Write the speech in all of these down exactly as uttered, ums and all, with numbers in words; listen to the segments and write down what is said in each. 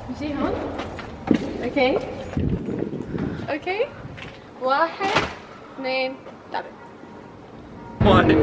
نجي هون. اوكي اوكي واحد اثنين ثلاثة. واحد.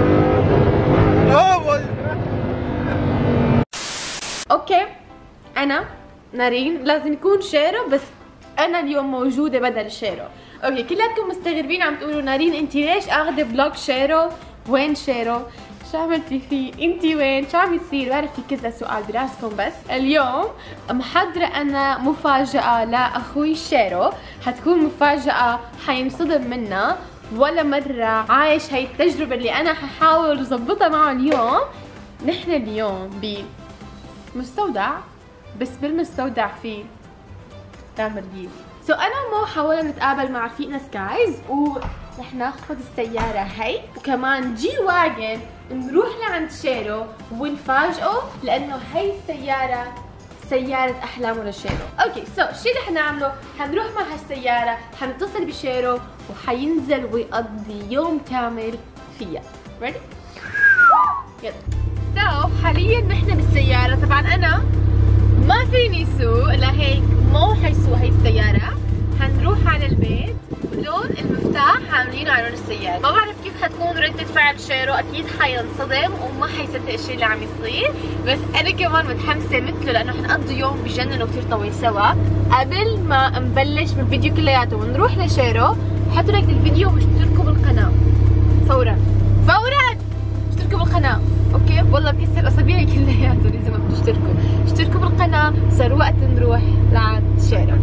اوكي انا نارين لازم يكون شيرو، بس انا اليوم موجوده بدل شيرو. اوكي كلكم مستغربين عم تقولوا نارين انت ليش اخذه فلوج شيرو؟ وين شيرو؟ شو عملتي فيه؟ انت وين؟ شو عم يصير؟ بعرف في كذا سؤال براسكم، بس اليوم محضره انا مفاجاه لاخوي شيرو، حتكون مفاجاه حينصدم منها، ولا مره عايش هاي التجربه اللي انا ححاول اظبطها معه اليوم. نحن اليوم بمستودع، بس بالمستودع فيه لامبورجيني. سو so انا ومو حاولنا نتقابل مع رفيقنا سكايز ورح ناخذ السياره هي وكمان جي واجن نروح لعند شيرو ونفاجئه، لانه هي السياره سيارة أحلامه لشيرو. أوكي سو so, الشيء اللي حنعمله حنروح مع هالسيارة، حنتصل بشيرو وحينزل ويقضي يوم كامل فيها. ريدي؟ يلا. سو so, حاليا نحن بالسيارة، طبعا أنا ما فيني سوق لهيك مو حيسوق هي السيارة. حنروح على البيت ولون المفتاح عاملينه على لون السيارة. ما بعرف كيف حتكون ردة فعل شيرو، أكيد حينصدم وما حيصدق الشيء اللي عم يصير، بس أنا كمان متحمسة مثله لأنه حنقضي يوم بجنن وكثير طويل سوا. قبل ما نبلش بالفيديو كلياته ونروح لشيرو، حطوا لايك للفيديو واشتركوا بالقناة فورا فورا. اشتركوا بالقناة اوكي؟ والله بكسر اصابعي كلياته لازم تشتركوا. اشتركوا بالقناة، صار وقت نروح لعند شيرو.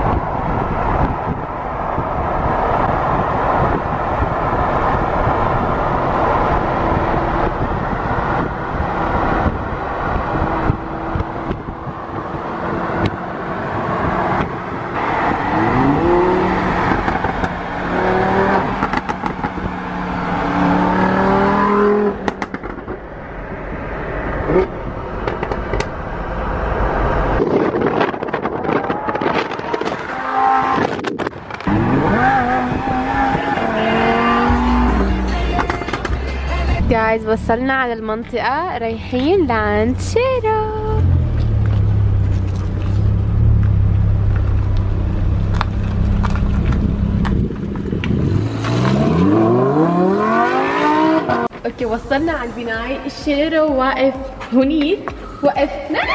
جايز وصلنا على المنطقة، رايحين لعند شيرو. اوكي وصلنا على البناية، الشيرو واقف هنيك، وقف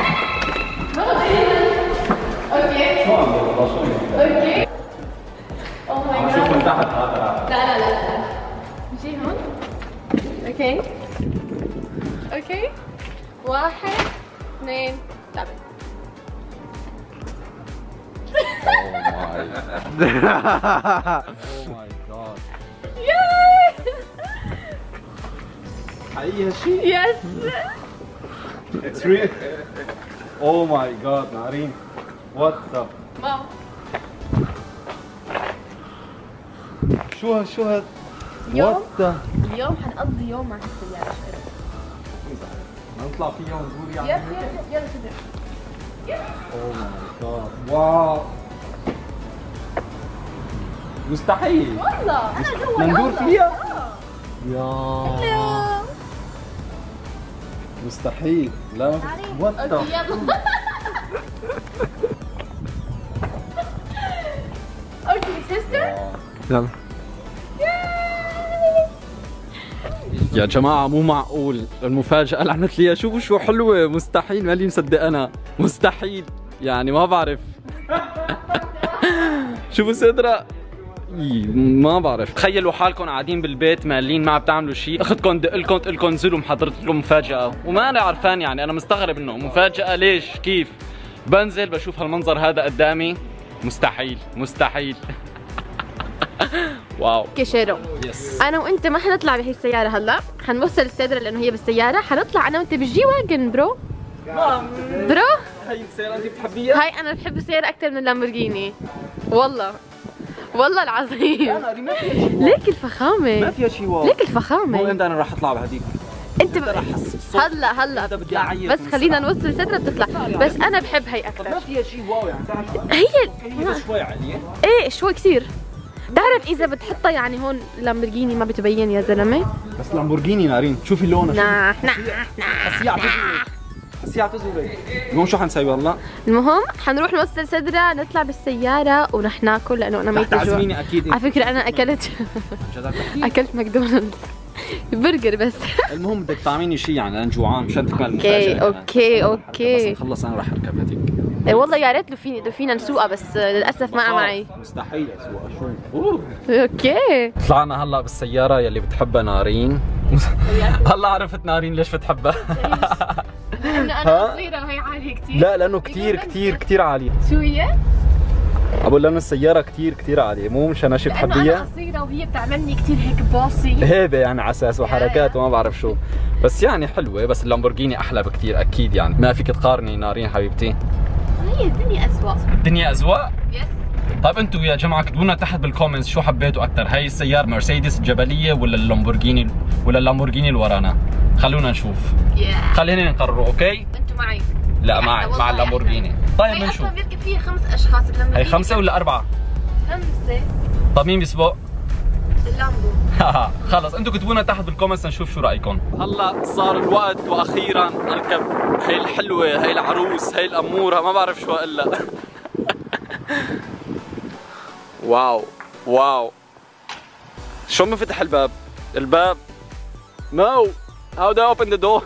اوكي اوكي اوه ماي جاد. لا لا لا لا نجي هون. اوكي اوكي واحد اثنين ثلاثة. Oh my god. حقيقي هالشيء؟ يس. It's real. Oh my god نارين. What the؟ واو. شو ها شو هاد؟ يوم What the؟ اليوم حنقضي يوم مع هالسيارة شيرو. نطلع فيها ونزور يعني؟ يلا يلا يلا كده. Oh my god. واو. مستحيل. والله انا جوا. بدنا ندور فيها؟ يا يلا. مستحيل. لا وات ذا. اوكي يلا. اوكي سيستر. يلا يا جماعة، مو معقول المفاجأة اللي عملت لي. شوفوا شو حلوة، مستحيل، مالي مصدق أنا، مستحيل يعني ما بعرف. شوفوا صدرة، ما بعرف. تخيلوا حالكم قاعدين بالبيت مالين ما عم تعملوا شيء، اختكم دق لكم تقول لكم انزلوا محضرت لكم مفاجأة، وما أنا عرفان. يعني أنا مستغرب إنه مفاجأة ليش كيف. بنزل بشوف هالمنظر هذا قدامي، مستحيل مستحيل. واو. اوكي شيرو، يس. انا وانت ما حنطلع بهي السياره هلا، حنوصل السيدرا لانه هي بالسياره، حنطلع انا وانت بالجي واجن برو. برو هي السيارة انت بتحبيها؟ هاي انا بحب السياره اكثر من اللامبورجيني والله والله العظيم. ما فيها شيء. ليك الفخامه، ما فيها شيء واو. ليك الفخامه. مو امتى انا راح اطلع بهذيك؟ انت ب... هلا هلا بتطلع، بس خلينا نوصل السيدرا بتطلع، بس انا بحب هي اكثر. ما فيها شيء واو يعني. هي هي بس شوي عالية. ايه شوي كثير. تعرف اذا بتحطها يعني هون لامبورجيني ما بتبين يا زلمه. بس لامبورجيني نارين، شوفي لونها. ناح ناح ناح. سيارة زوري. المهم شو حنسوي هلا؟ المهم حنروح نوصل صدرة، نطلع بالسيارة ورح ناكل لأنه أنا ميتة جوع. تعزميني أكيد. على فكرة أنا أكلت أكلت ماكدونالدز برجر بس. المهم بدك طعميني شيء يعني لأن جوعان مشان تكمل اوكي اوكي اوكي. بس نخلص أنا رح أركب هذيك. اي والله يا ريت لو فيني لو فينا نسوقها بس للأسف ما معي. مستحيل أسوقها شو. اوكي. طلعنا هلا بالسيارة يلي بتحبها نارين. هلا عرفت نارين ليش بتحبها. لأنه أنا صغيرة وهي عالية كثير. لا لأنه كثير كثير كثير عالية. شو هي؟ أقول لأنه السيارة كثير كثير عالية، مو مشان هيك بتحبيها؟ لأنه أنا قصيرة وهي بتعملني كثير هيك باصي. هيبة يعني على أساس وحركات وما بعرف شو، بس يعني حلوة، بس اللامبورجيني أحلى بكثير أكيد يعني، ما فيك تقارني نارين حبيبتي. هي الدنيا أسوأ. الدنيا أذواق؟ يس. طيب انتوا يا جماعه اكتبوا لنا تحت بالكومنتس شو حبيتوا اكثر، هي السياره مرسيدس الجبليه ولا اللامبورجيني ولا اللامبورجيني اللي ورانا؟ خلونا نشوف. yeah. خلينا نقرروا. اوكي انتوا معي؟ لا معي مع اللامبورجيني. طيب بنشوف. هي بيركب فيها خمس اشخاص. هي خمسه ولا اربعه؟ خمسه. طيب مين بيسبق؟ اللامبو. خلص انتوا كتبوا لنا تحت بالكومنتس نشوف شو رايكم. هلا صار الوقت واخيرا اركب هي الحلوه، هي العروس، هي الاموره، ما بعرف شو اقول لها. واو واو. شو بنفتح الباب؟ الباب نو. هاو do I open the door؟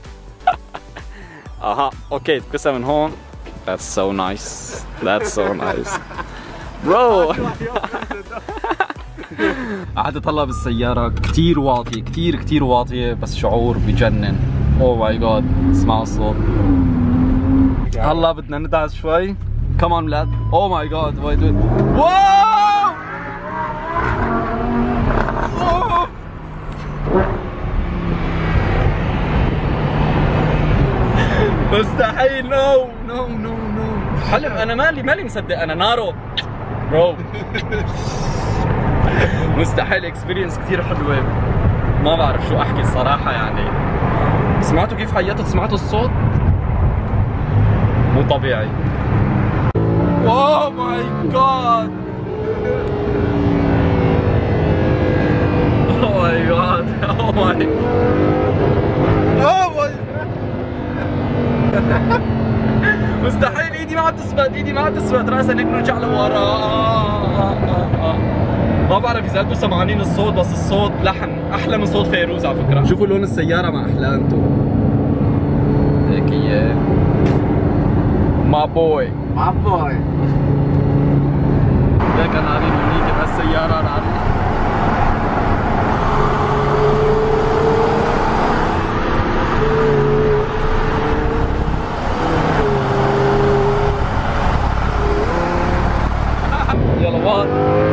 اها اوكي تكسر من هون. That's so nice. That's so nice. برو. قعدت هلا بالسيارة كثير واطية كثير كثير واطية بس شعور بجنن. اوه ماي جاد اسمعوا الصوت. هلا بدنا ندعس شوي. كمان ولاد. اوه ماي جاد وايد واو. مستحيل. نو نو نو نو حلم. انا مالي مالي مصدق. انا نارو برو. مستحيل. اكسبيرينس كثير حلوه. ما بعرف شو احكي الصراحه يعني. سمعتوا كيف حيطت؟ سمعتوا الصوت؟ مو طبيعي. اوه ماي جاد. اوه ماي جاد. اوه ماي اوه ماي. مستحيل. ايدي ما عم تثبت. ايدي ما عم تثبت. راسا هيك نرجع لورا. ما بعرف اذا انتم سمعانين الصوت بس الصوت لحن احلى من صوت فيروز على فكره. شوفوا لون السياره ما احلى انتم. هيك هي ما بوي ما بوي. ليك انا قاعدين هونيك بهالسياره. انا يلا وات.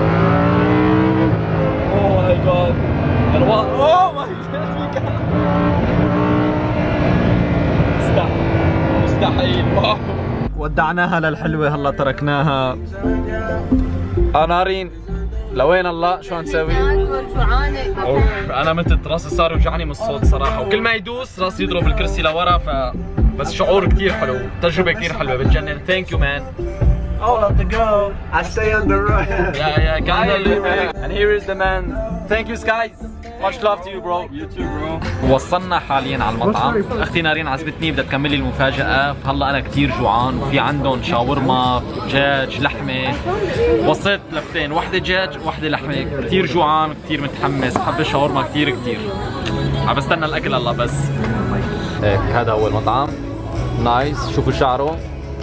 اوه ماي جاد. يلا وات. اوه ماي جاد. مستحيل مستحيل. واو. ودعناها للحلوه هلا تركناها. نارين لوين الله شو هنسوي؟ اوف انا متت راسي صار يوجعني من الصوت صراحه، وكل ما يدوس راسي يضرب الكرسي لورا. ف بس شعور كثير حلو، تجربه كثير حلوه بتجنن. ثانك يو مان. Oh, love to go. I stay on the road. Yeah, yeah, kind of. And here is the man. Thank you, Skies. Much love to you, bro. You too, bro. وصلنا حاليا على المطعم. اختي نارين عزبتني بدها تكملي المفاجأة، فهلا أنا كثير جوعان وفي عندهم شاورما، دجاج، لحمة. وصلت لفتين، وحدة دجاج، وحدة لحمة، كثير جوعان، كثير متحمس، حب الشاورما كثير كثير. عم بستنى الأكل هلا بس. هيك هذا هو المطعم. نايس، شوفوا شعره.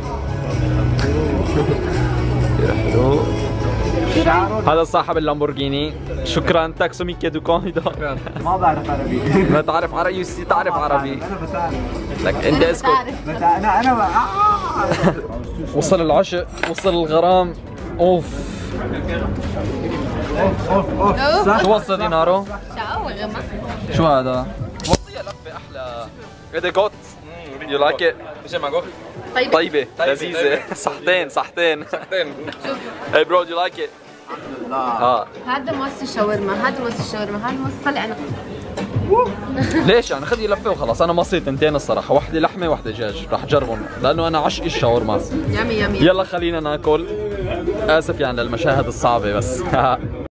كثير حلو. هذا صاحب اللامبورجيني. شكرا. تاكسو ميكي دو كوميدو. ما بعرف عربي. ما تعرف عربي؟ يوسي تعرف عربي. انا بتعرف. لك انت اسكت. انا انا وصل العشق، وصل الغرام. اوف اوف اوف صح. شو وصل دينارو؟ شاورما. شو هذا؟ وصية لفة احلى. ايه جوت. يو لايك ات؟ طيبة طيبة لذيذة. صحتين صحتين صحتين. هاي برو دو يو لايك ات؟ الحمد لله. اه هذا مؤسس الشاورما، هذا مؤسس الشاورما، هذا مؤسس. طلع انا. ليش يعني خذي لفة وخلاص. انا مصيت تنتين الصراحة، وحدة لحمة وحدة دجاج، رح جربهم لأنه أنا عشقي الشاورما. يامي يامي. يلا خلينا ناكل. آسف يعني للمشاهد الصعبة بس.